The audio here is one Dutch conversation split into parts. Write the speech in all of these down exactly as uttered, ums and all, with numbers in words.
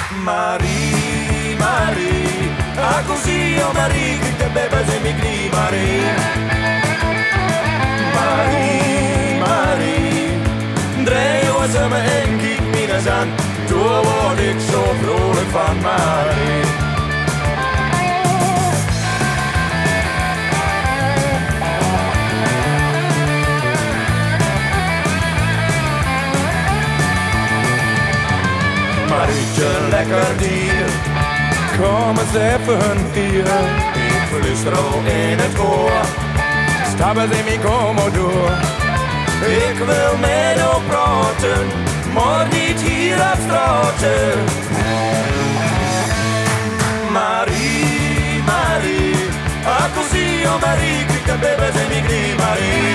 Marie, Marie, ah così oh Marie, che te beve se mi cri Marie. Marie, Marie, draai ons aan me en kijk me eens aan, toen word ik zo vrolijk van Marie. Marietje, lekker dier, kom eens even hier. Ik fluister al in het oor, stap eens in mijn commodore. Ik wil met jou praten, maar niet hier op straten. Marie, Marie, ah così oh Marie, kijk de baby's in mijn knie, Marie.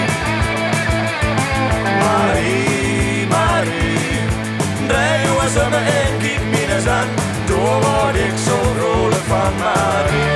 Marie, Marie, draai ons aan me en kijk me eens aan, toen word ik zo vrolijk van Marie.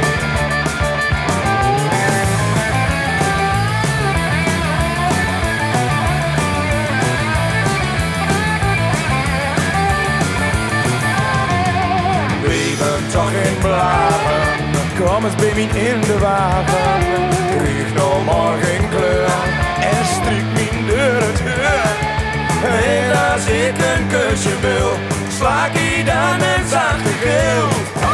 Toch in blagen, kom eens bij mij in de wagen. Krieg nog morgen kleur en strik mijn deur het heur. En als ik een kusje wil, sla ik dan een zachte gil.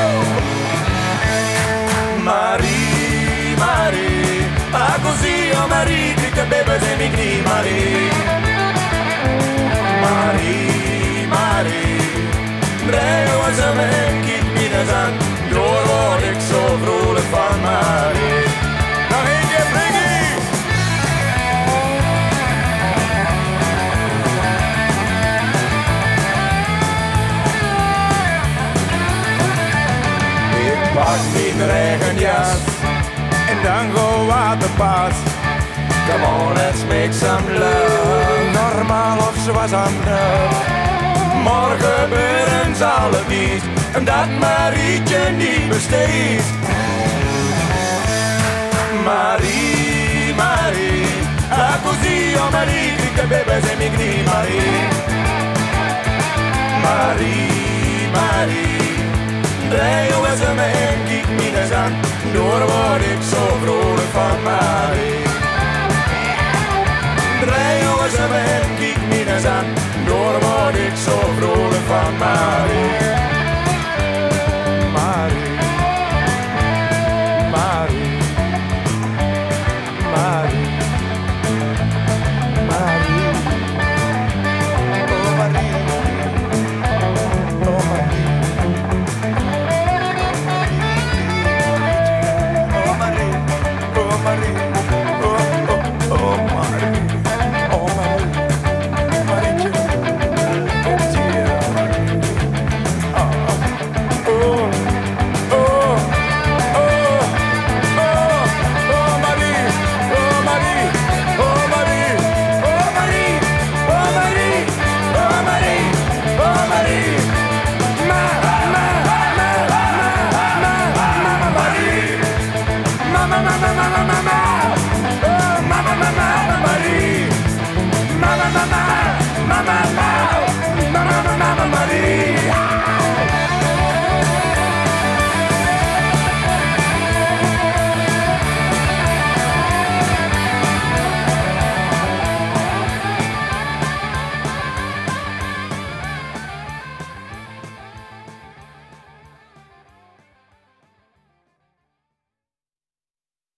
Marie, Marie, ah così oh Marie, kijk de baby's in mijn knie, Marie. Marie, Marie, draai ons aan me en kijk me eens aan, door word ik zo vrolijk van Marie. Nog één keer, Briggy! Ik pak mijn regenjas en dan go waterpas. Come on, let's make some love. Normaal of zoals anders. Morgen gebeuren zal het niet, omdat Marietje niet besteedt. Marie, Marie, ah così oh Marie, kijk de baby's in mijn knie, Marie. Marie, Marie, draai ons aan me en kijk me eens aan, door word ik zo vrolijk van Marie. Draai ons aan me en kijk me eens aan, door word ik zo vrolijk van Marie.